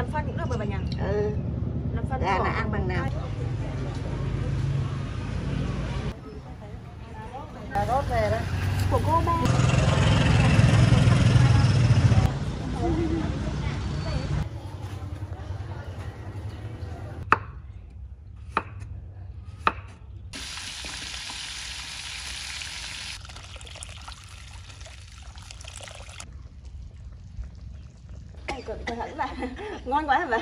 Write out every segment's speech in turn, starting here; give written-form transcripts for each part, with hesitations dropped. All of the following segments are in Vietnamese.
phân cũng được mà bà nhỉ? Ừ. Làm phân Gà là ăn bằng nào? Cà rốt về đó. Của cô ba. Cẩn thận bà. Ngon quá hả bà?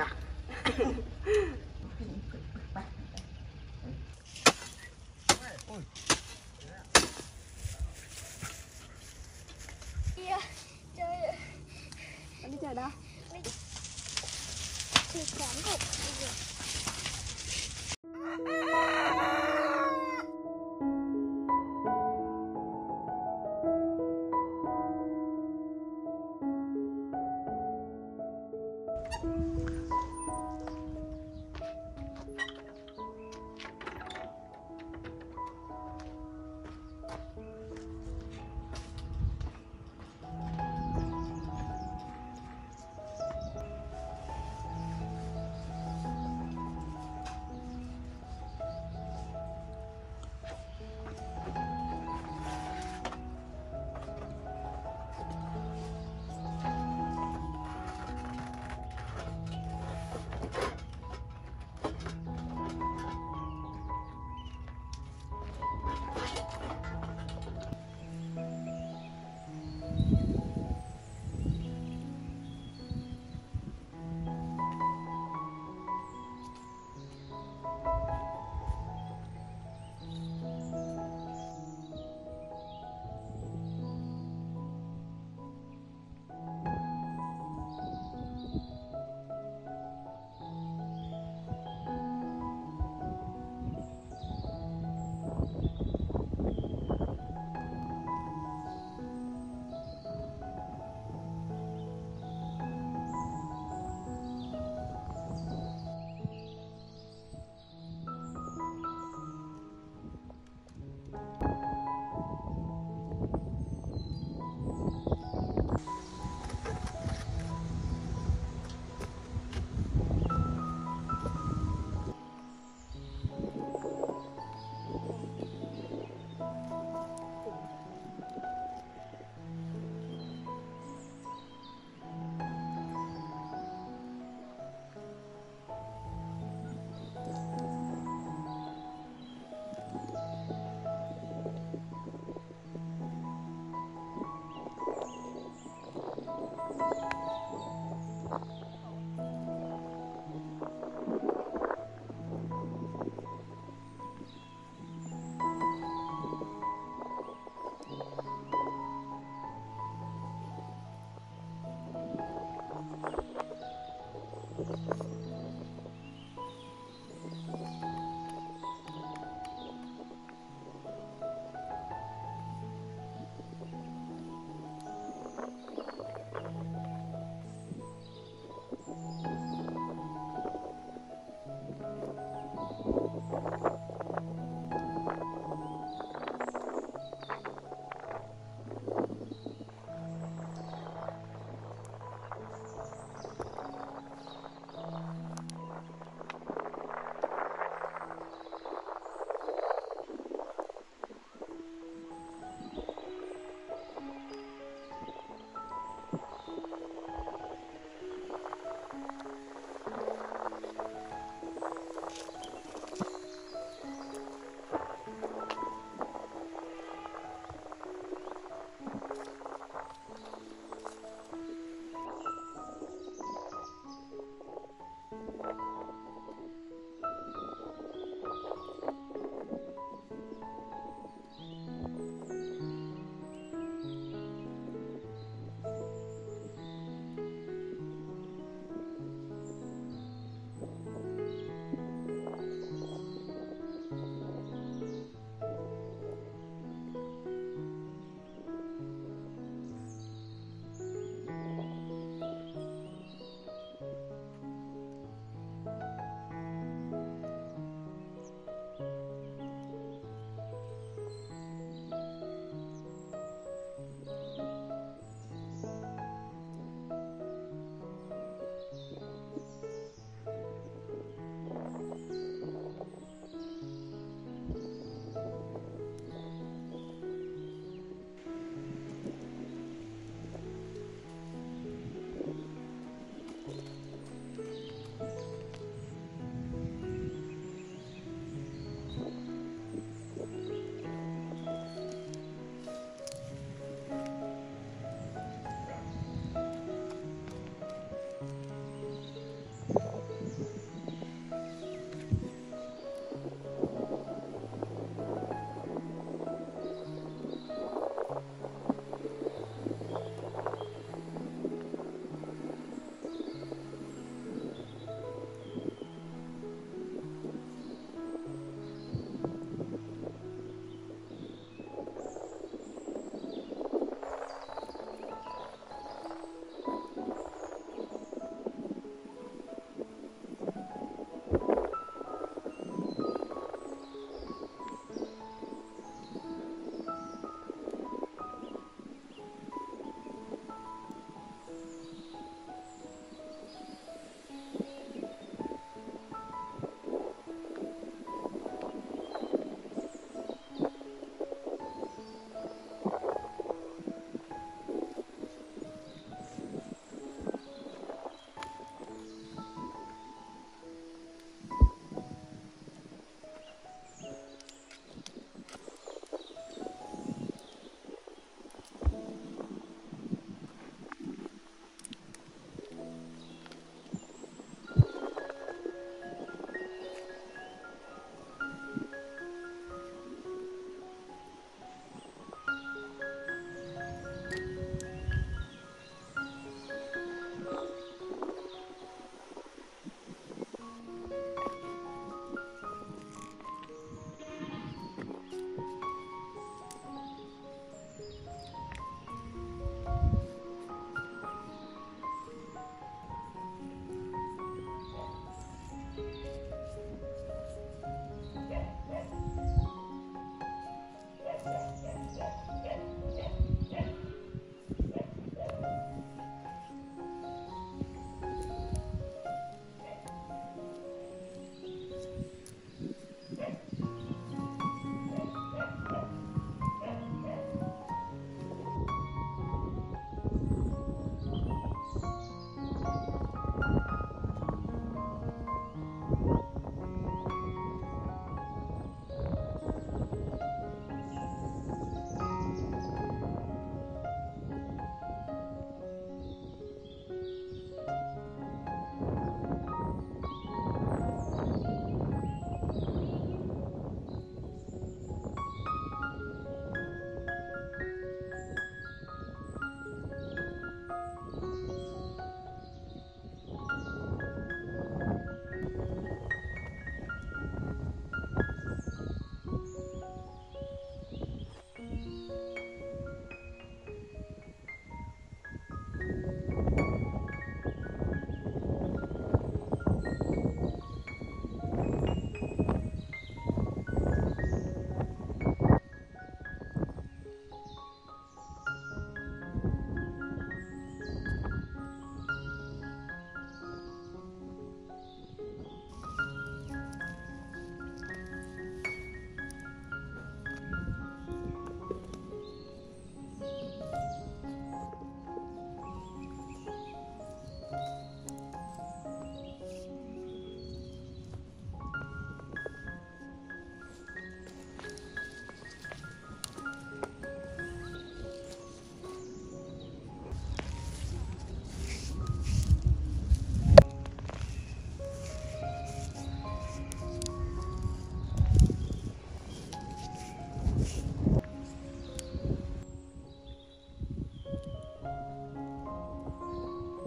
Đi chơi đâu? Đi quán cục.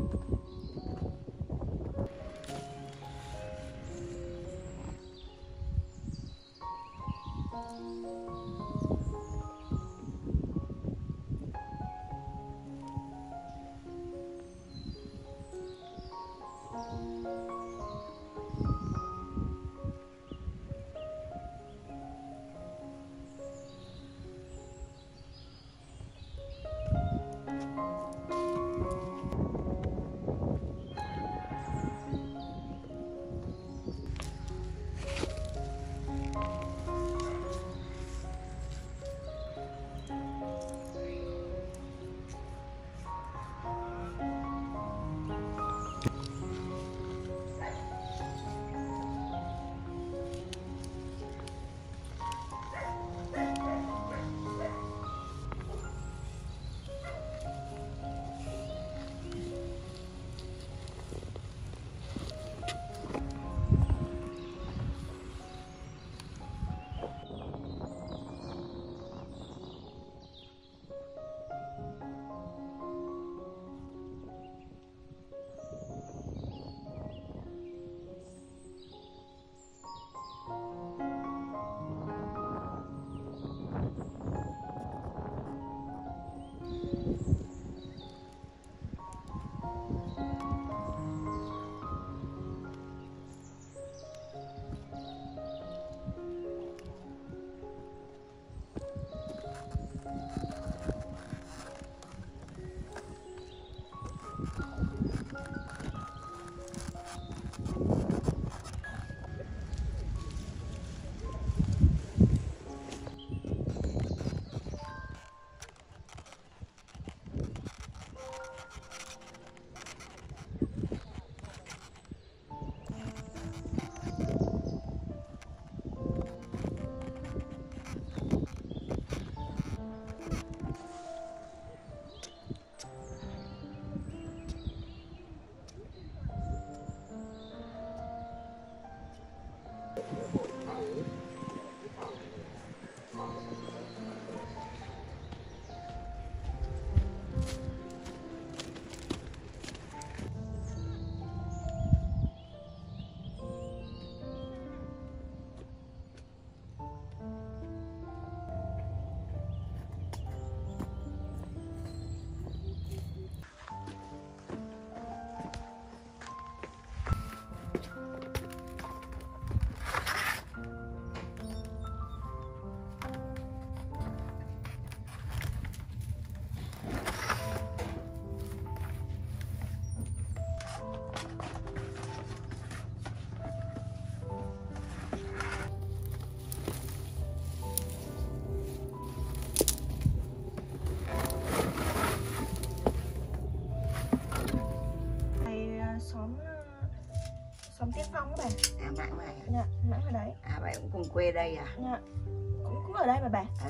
Xóm Tiên Phong các bạn. À Mãng này. Dạ, Mãng ở đấy. À vậy cũng cùng quê đây à? Dạ, cũng ở đây mà bà. Ừ.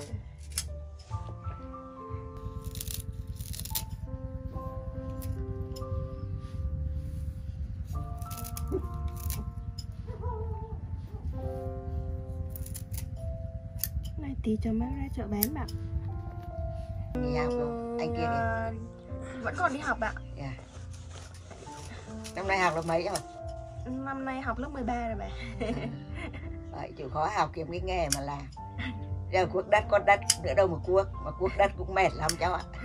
Này tí cho mang ra chợ bán bạn. Đi học không? Anh kia đi. Vẫn còn đi học ạ. Yeah. Năm nay học lớp mấy rồi? Năm nay học lớp 13 rồi bà. Vậy chịu khó học kiếm cái nghề mà làm. Giờ cuốc đất con đất nữa đâu mà cuốc đất cũng mệt lắm cháu ạ.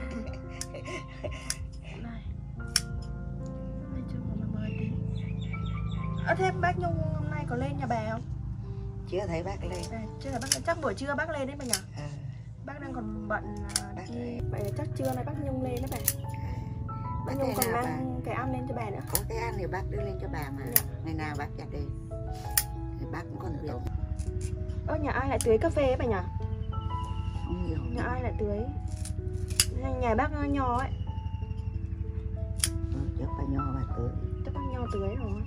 Này cho mà mời tí. Thế bác Nhung hôm nay có lên nhà bà không? Chưa thấy bác lên. Chưa thấy bác, chắc buổi trưa bác lên đấy bà nhỉ? Bác đang còn bận đi. Vậy là chắc trưa nay bác Nhung lên đấy bà. Bác Nhung còn mang cái ăn lên cho bà nữa. Có cái ăn thì bác đưa lên cho bà mà. Dạ. Ngày nào bác chặt đi thì bác cũng còn việc. Nhà ai lại tưới cà phê ấy bà nhỉ? Không nhiều. Nhà ai lại tưới? Nhà bác Nho ấy. Chắc bà Nho bà tưới. Chắc bác Nho tưới rồi.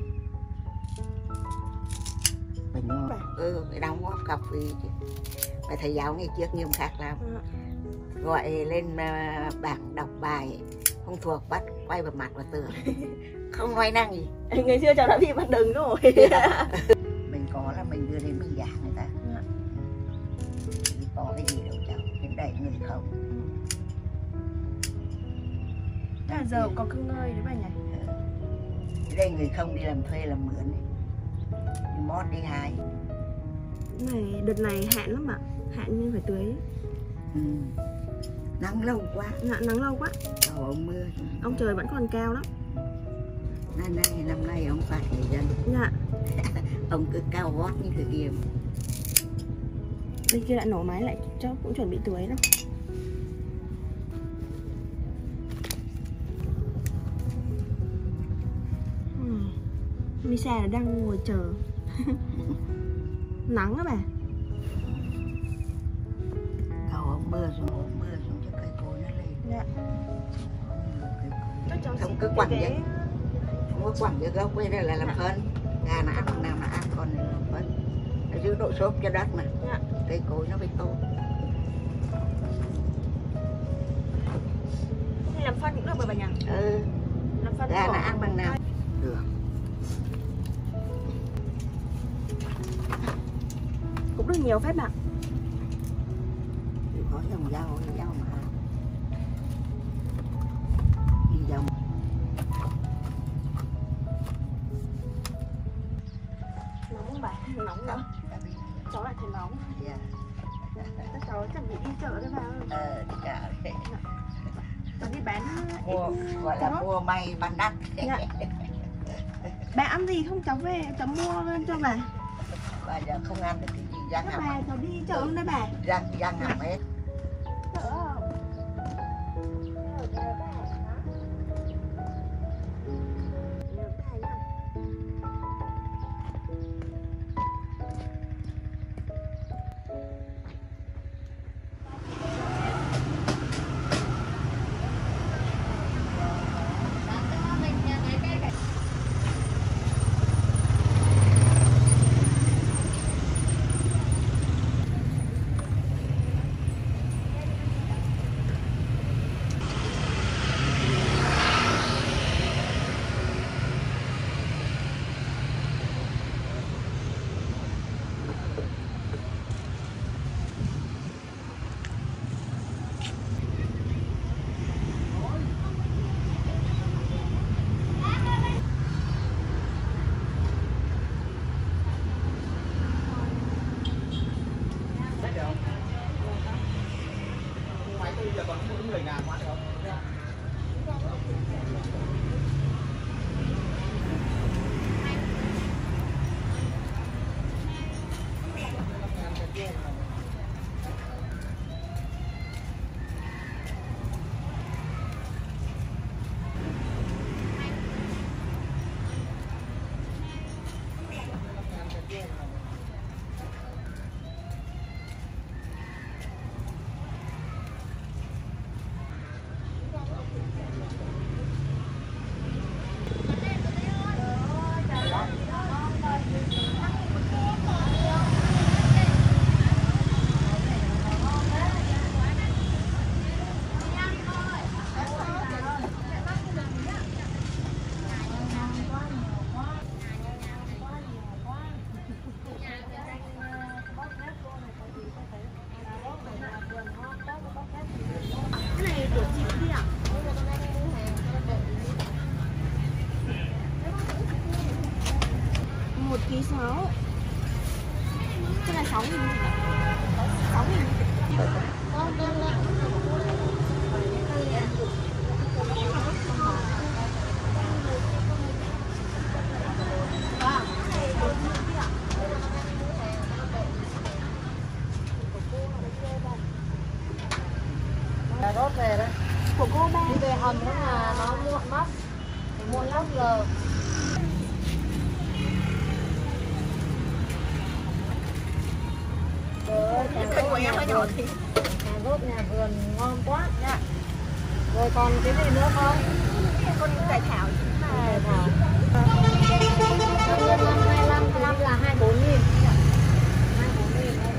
Bà Nho. Phải đóng góp cọc vì bà thầy giáo ngày trước nghiêm khắc lắm. Gọi lên bảng đọc bài không thuộc bắt quay vào mặt vào tường. Không nói năng gì. Ngày xưa cháu đã bị bắt đừng rồi. Mình có là mình đưa đến mình giả người ta. Thì có cái gì đâu cháu, đến đẩy người không. Cả giờ có cưng ngơi đấy bà nhỉ. Đây người không đi làm thuê làm mướn đi mót đi hái. Này đợt này hạn lắm ạ, hạn nhưng phải tưới. Nắng lâu quá. Dạ, nắng lâu quá. Mưa. Ông trời vẫn còn cao lắm. Năm nay ông phạt người dân. Dạ. Ông cứ cao vót như thế kia. Bên kia lại nổ máy lại cho cũng chuẩn bị tưới đó. Misa đang ngồi chờ. Nắng á bà. Cầu ông mưa xuống cho cây cối nó lên. Dạ. Không cứ quẳng vậy. Không có quẳng cái gốc đây là làm phân. Gà nó ăn bằng nào nó ăn, còn là làm phân. Nó giữ độ xốp cho đất mà. Dạ. Cây cối nó mới tốt. Thì làm phân cũng được bà nhỉ? Làm phân gà nó ăn bằng nào được. Cũng được nhiều phép bạn. Có dòng rau mà đi dòng. Nóng không bà? Nóng nữa. Cháu lại thấy nóng. Các cháu chuẩn bị đi chợ đấy bà ơi. Đi chợ. Cháu đi bán gọi là mua may bán đắt. Dạ. Bà ăn gì không cháu về cháu mua cho bà. Bà giờ không ăn được cái gì răng hàm. Bà cháu đi chợ luôn đấy bà. Răng hàm hết. Chợ không? Giờ còn mỗi người ngàn quá được không? Ký 6. Cái này 6.000. 6.000. Rốt về đấy. Của cô ba. Đi về hầm đó là nó muộn mất. Muộn lắm giờ. Cái của em nó nhỏ thì Cà rốt nhà vườn ngon quá. Dạ. Rồi còn cái gì nữa không? con cải thảo chính là Cải thảo. Nhân 525 là 24.000. 24.000 đấy.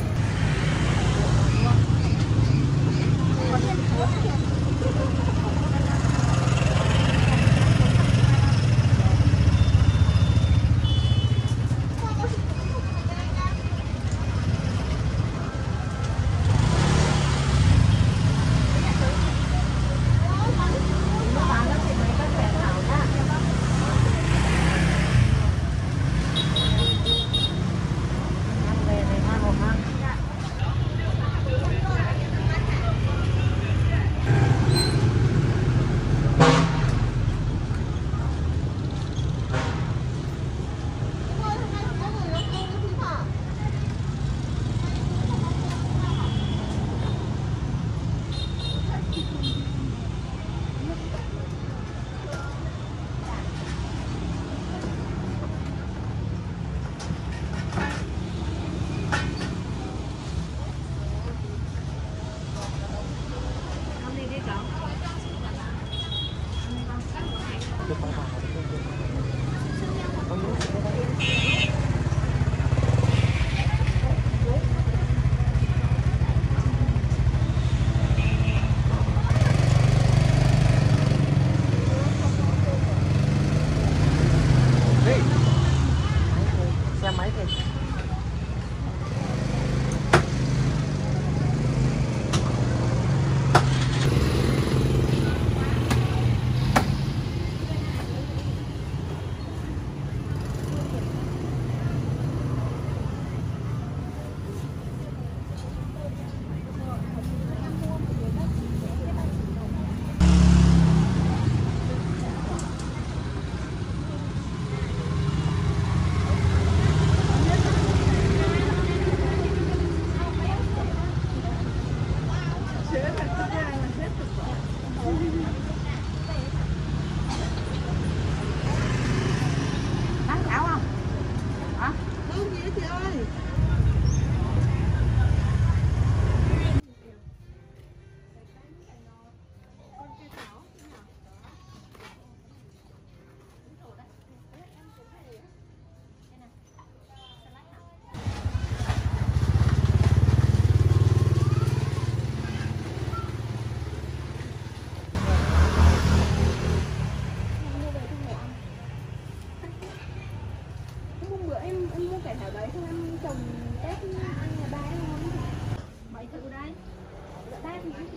mẹ thảo đấy không ăn trồng Tết ăn nhà ba ấy không? Mấy thứ đây? Ba thì chị.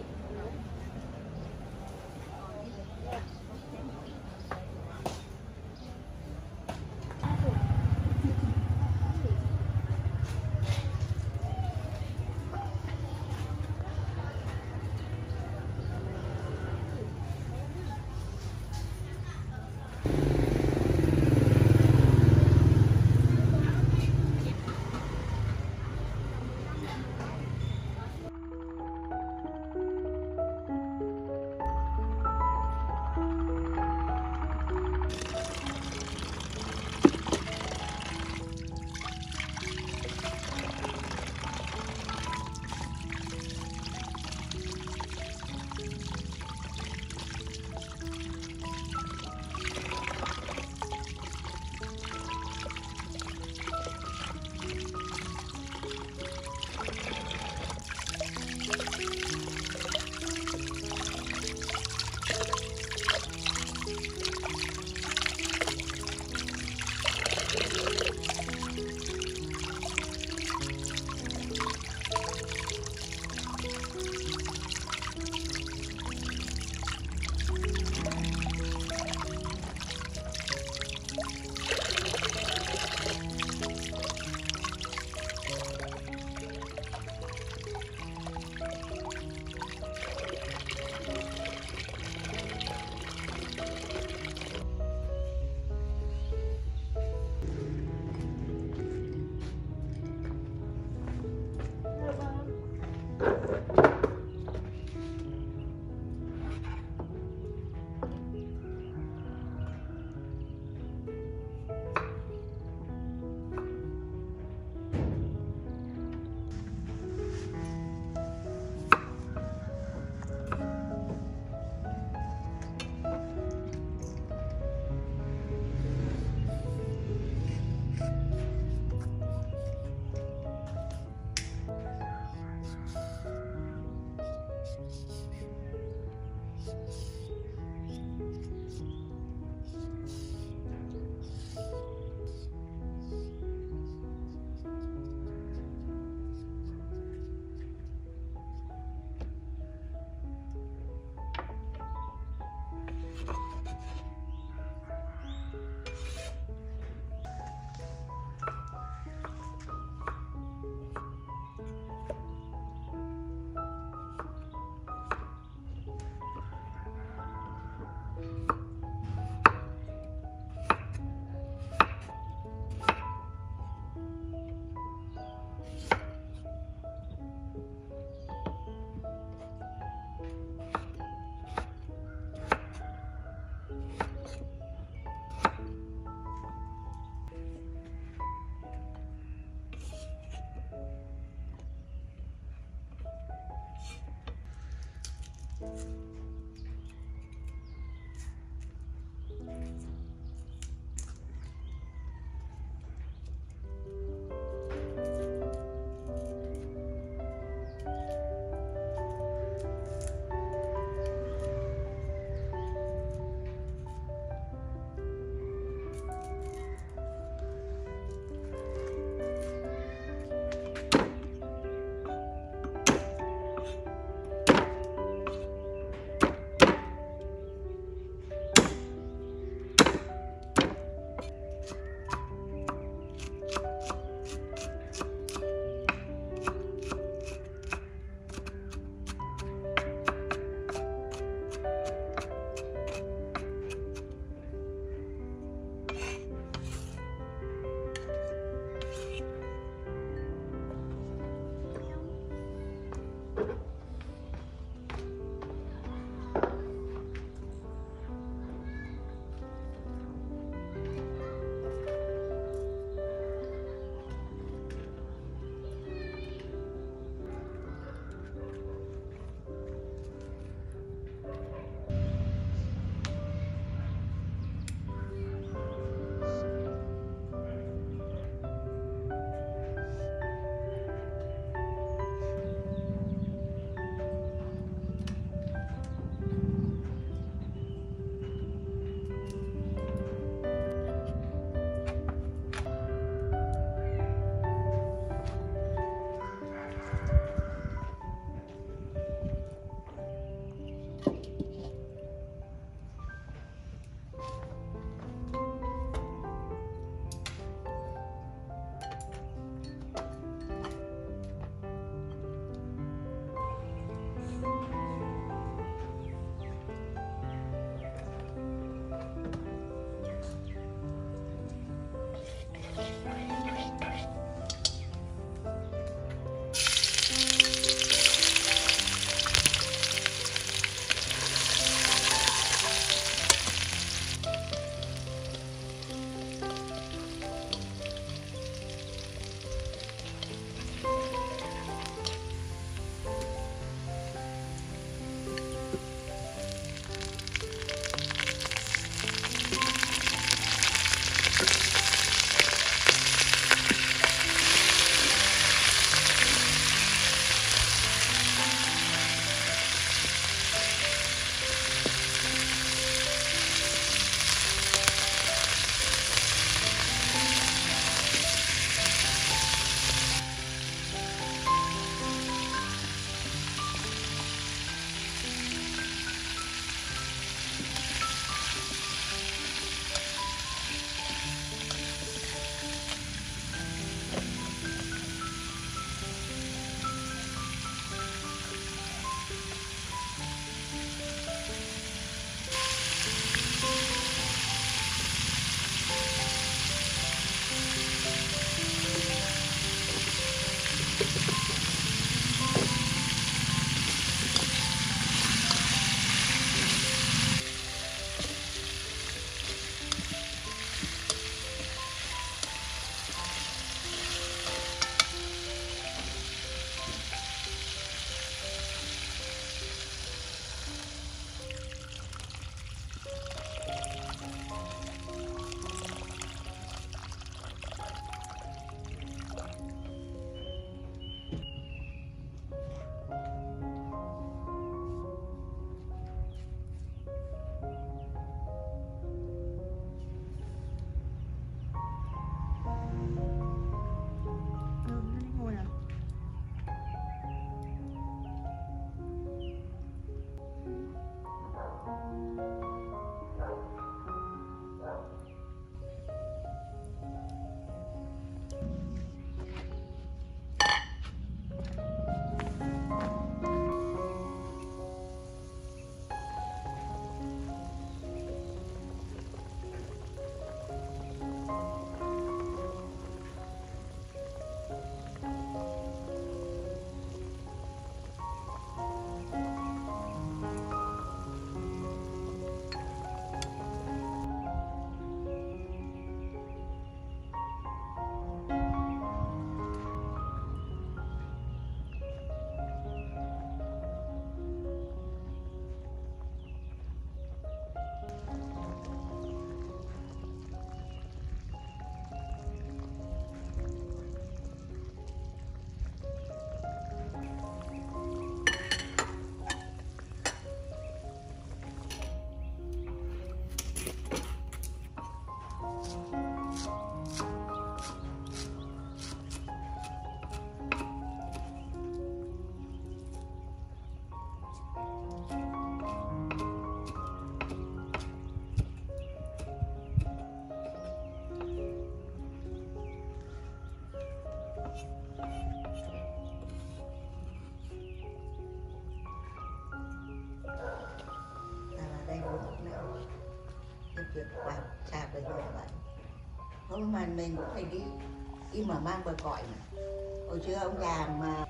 việc qua xa với người vậy. Không mà mình cũng phải đi mà mang bờ cõi mà. Hồi xưa ông già mà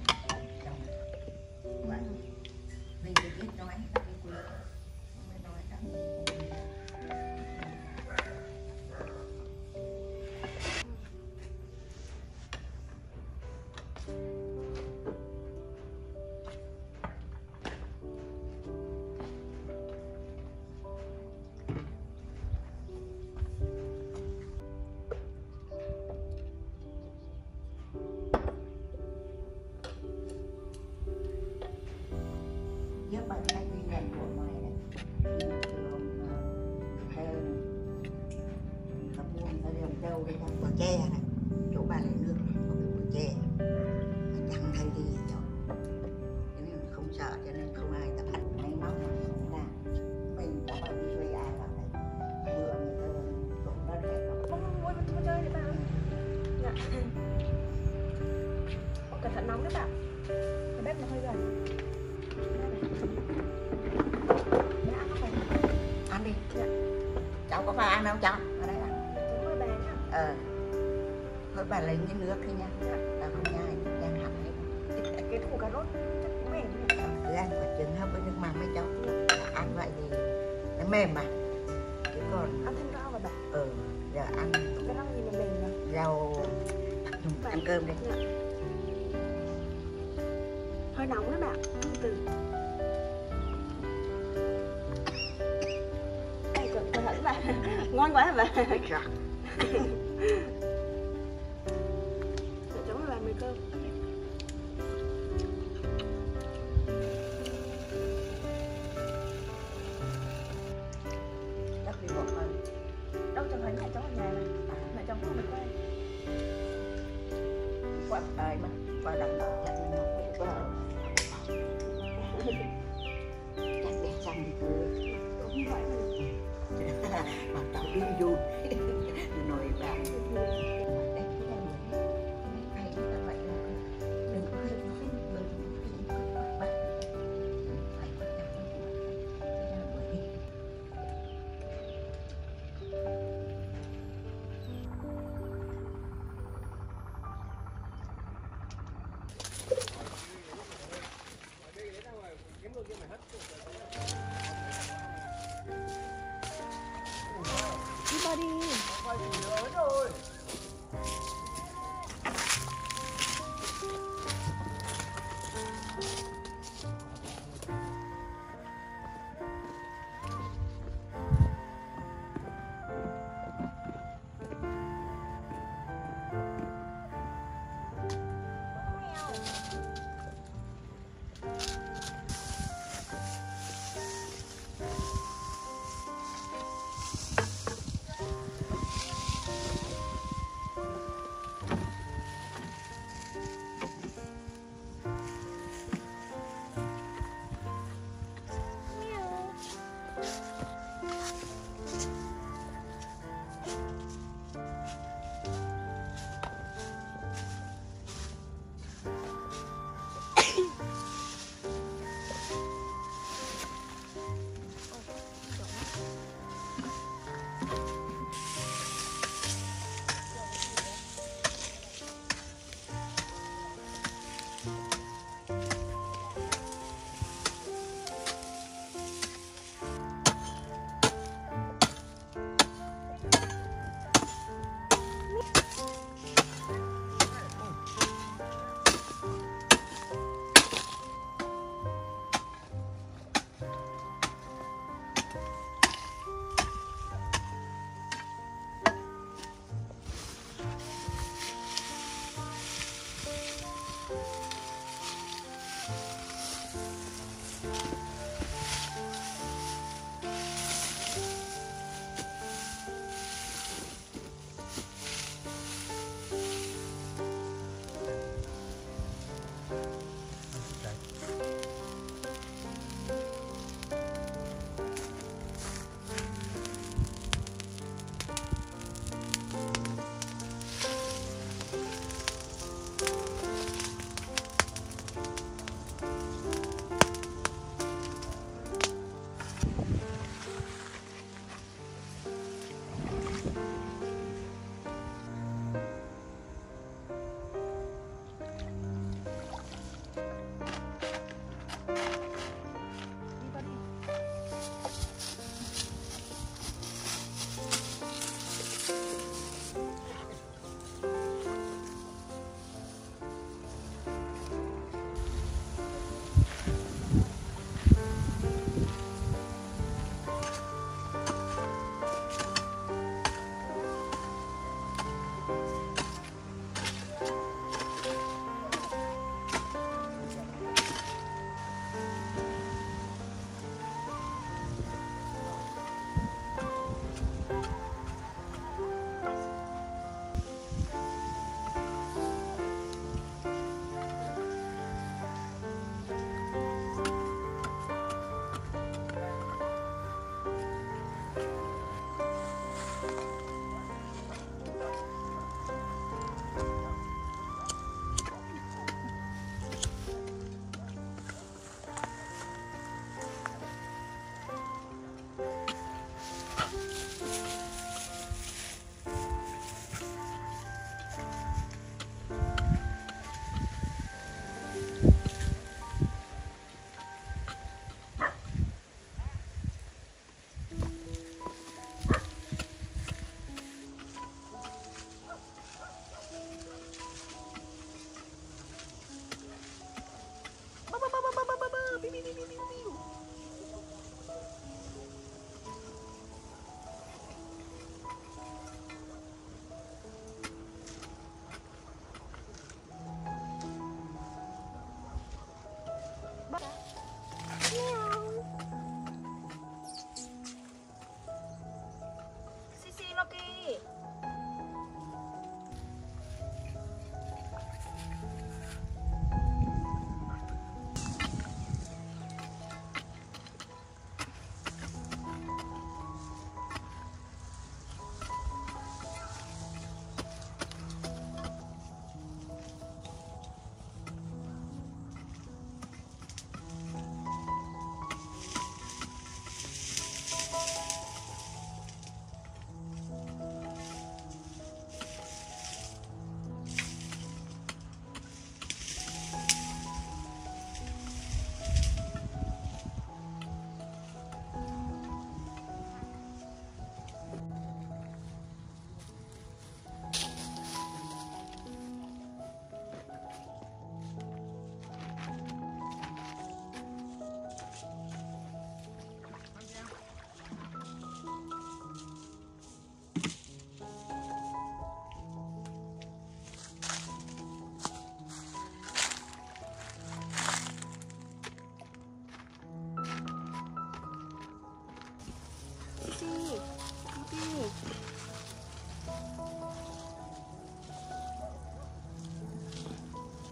vậy mình được biết nói các cái quý không biết nói các giúp bạn cách ghi nhận của ngoài này thập buôn ta đường châu đây trong bờ tre này chỗ bà lấy nước có cái bờ tre chẳng thấy gì rồi cho nên không sợ cho nên không ai tập hành máy móc là mình có bao đi thuê ai vào đây vừa người ta trộn đất hết rồi không chơi đấy bạn. Dạ. Cẩn thận nóng đấy bạn, cái bếp nó hơi gần. Ăn đi. Dạ. Cháu có phải ăn đâu cháu? Ở đây ăn. Thôi bà nhá. Thôi bà lấy cái nước thôi nha. Dạ. Bà không nhai, đang hầm hết. Cái củ cà rốt chắc cũng mềm nhỉ? Cứ ăn quả trứng hấp với nước mắm với cháu. Ăn vậy thì nó mềm mà. Chứ còn ăn thêm rau và bà. Giờ ăn cái rau gì mà mềm nhỉ? rau ăn cơm đi. Dạ. Hơi nóng đấy bạn. Từ cẩn thận bà. Ngon quá hả bà? Để cháu làm mì cơm. Đắp đi bột hơn. Đâu chẳng thấy mẹ cháu ở nhà này. Mẹ cháu không được quay. Quả đời mà. Quả đậm chặt nó không có. Chắc đẹp xanh đi cười. Đúng vậy. Mà cháu đi du nồi vàng Đi ba đi. rồi.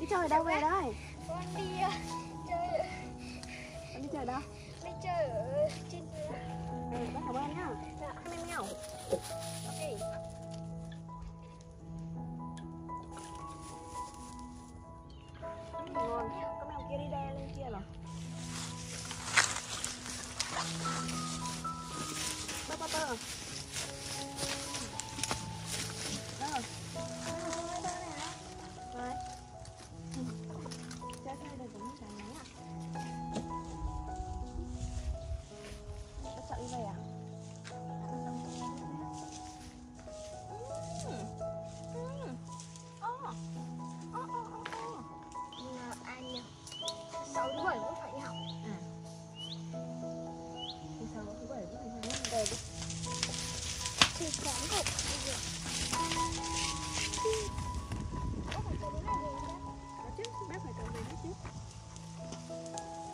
Đi chơi ở đâu về đây? Con đi chơi. Con đi chơi ở đâu? Đi chơi ở trên kia. Bác cảm ơn nhá. Dạ. Em mèo. Ok. Ngon. Con mèo kia đi đe lên kia rồi. Bác Potter. Đó. Đấy. Chơi đây cũng chán lắm à. Bác sợ đi về à? Anh 6 thứ 7 cũng phải đi học. Thì sao thứ 7 cũng phải về đi. Thì chán thật. Có phải tới đến này rồi không? Có chứ, bác phải tới về hết chứ.